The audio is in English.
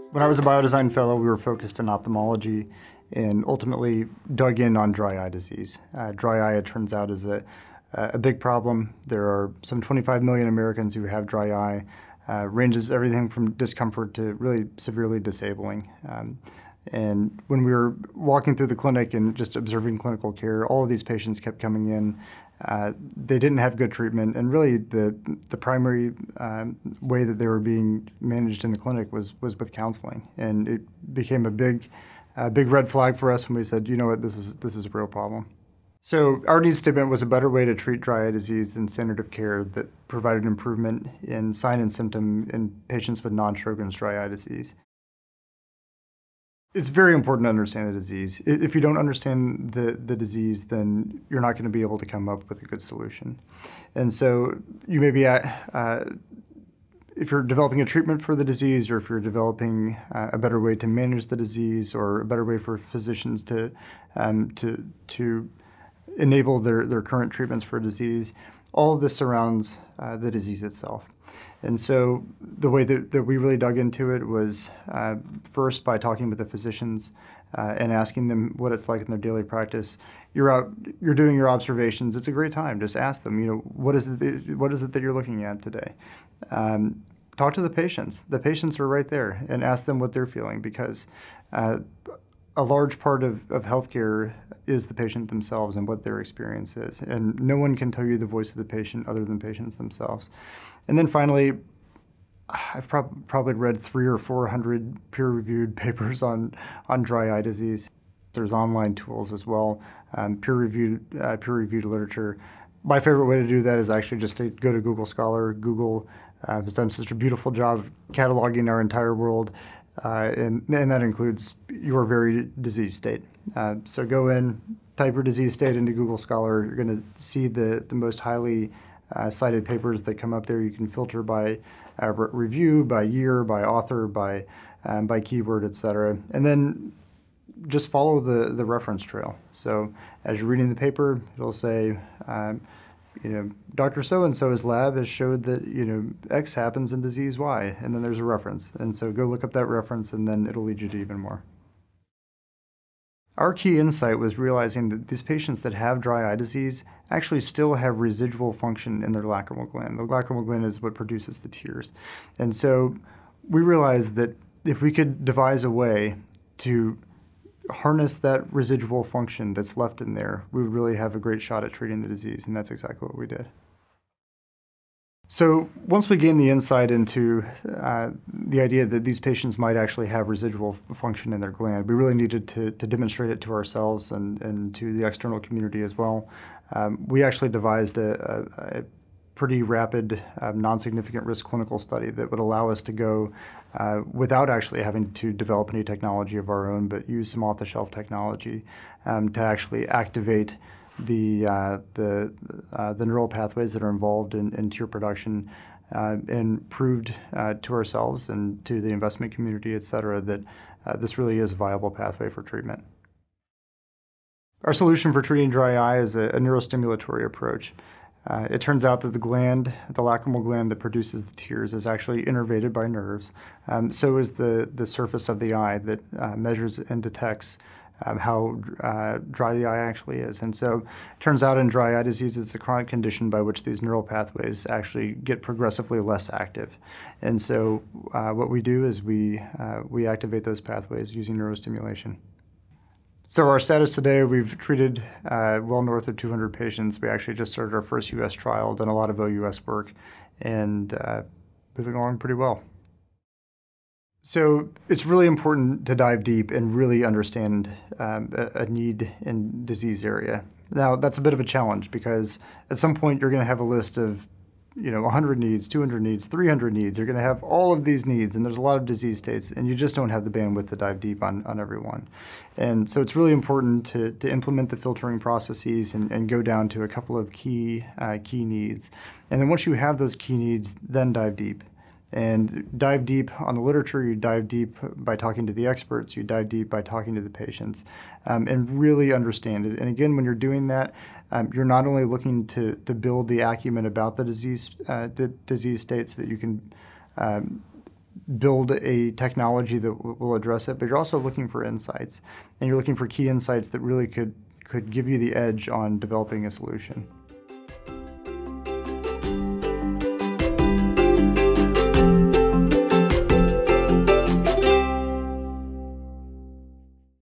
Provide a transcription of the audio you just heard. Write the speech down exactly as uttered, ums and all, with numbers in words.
When I was a Biodesign fellow, we were focused on ophthalmology and ultimately dug in on dry eye disease. Uh, dry eye, it turns out, is a, a big problem. There are some twenty-five million Americans who have dry eye. Uh, ranges everything from discomfort to really severely disabling. Um, and when we were walking through the clinic and just observing clinical care, all of these patients kept coming in. Uh, they didn't have good treatment, and really the the primary um, way that they were being managed in the clinic was was with counseling, and it became a big, uh, big red flag for us. And we said, you know what, this is this is a real problem. So our need statement was a better way to treat dry eye disease than standard of care that provided improvement in sign and symptom in patients with non-Sjogren's dry eye disease. It's very important to understand the disease. If you don't understand the, the disease, then you're not going to be able to come up with a good solution. And so you may be, uh, if you're developing a treatment for the disease, or if you're developing uh, a better way to manage the disease, or a better way for physicians to, um, to, to enable their, their current treatments for disease, all of this surrounds uh, the disease itself. And so the way that, that we really dug into it was uh, first by talking with the physicians uh, and asking them what it's like in their daily practice. You're out, you're doing your observations. It's a great time. Just ask them, you know, what is it, that, what is it that you're looking at today? Um, talk to the patients. The patients are right there, and ask them what they're feeling, because uh, a large part of, of healthcare is the patient themselves and what their experience is. And no one can tell you the voice of the patient other than patients themselves. And then finally, I've prob probably read three or four hundred peer-reviewed papers on, on dry eye disease. There's online tools as well, um, peer-reviewed uh, peer-reviewed literature. My favorite way to do that is actually just to go to Google Scholar. Google uh, has done such a beautiful job of cataloging our entire world, uh, and, and that includes your very disease state. Uh, so go in, type your disease state into Google Scholar. You're going to see the, the most highly Uh, cited papers that come up there. You can filter by uh, re review, by year, by author, by um, by keyword, et cetera. And then just follow the the reference trail. So as you're reading the paper, it'll say, um, you know, Doctor So-and-so's lab has showed that, you know, X happens in disease Y, and then there's a reference. And so go look up that reference, and then it'll lead you to even more. Our key insight was realizing that these patients that have dry eye disease actually still have residual function in their lacrimal gland. The lacrimal gland is what produces the tears. And so we realized that if we could devise a way to harness that residual function that's left in there, we would really have a great shot at treating the disease, and that's exactly what we did. So once we gained the insight into uh, the idea that these patients might actually have residual function in their gland, we really needed to, to demonstrate it to ourselves and, and to the external community as well. Um, we actually devised a, a, a pretty rapid, uh, non-significant risk clinical study that would allow us to go uh, without actually having to develop any technology of our own, but use some off-the-shelf technology um, to actually activate the uh, the uh, the neural pathways that are involved in, in tear production, uh, and proved uh, to ourselves and to the investment community, et cetera, that uh, this really is a viable pathway for treatment. Our solution for treating dry eye is a, a neurostimulatory approach. Uh, it turns out that the gland, the lacrimal gland that produces the tears, is actually innervated by nerves. Um, so is the, the surface of the eye that uh, measures and detects Um, how uh, dry the eye actually is. And so it turns out in dry eye disease, it's the chronic condition by which these neural pathways actually get progressively less active. And so uh, what we do is we, uh, we activate those pathways using neurostimulation. So our status today, we've treated uh, well north of two hundred patients. We actually just started our first U S trial, done a lot of O U S work, and uh, moving along pretty well. So it's really important to dive deep and really understand um, a, a need in disease area. Now, that's a bit of a challenge, because at some point you're going to have a list of, you know, one hundred needs, two hundred needs, three hundred needs. You're going to have all of these needs, and there's a lot of disease states, and you just don't have the bandwidth to dive deep on, on every one. And so it's really important to, to implement the filtering processes and, and go down to a couple of key, uh, key needs. And then once you have those key needs, then dive deep. And dive deep on the literature, you dive deep by talking to the experts, you dive deep by talking to the patients, um, and really understand it. And again, when you're doing that, um, you're not only looking to, to build the acumen about the disease, uh, the disease state so that you can um, build a technology that w- will address it, but you're also looking for insights, and you're looking for key insights that really could could give you the edge on developing a solution.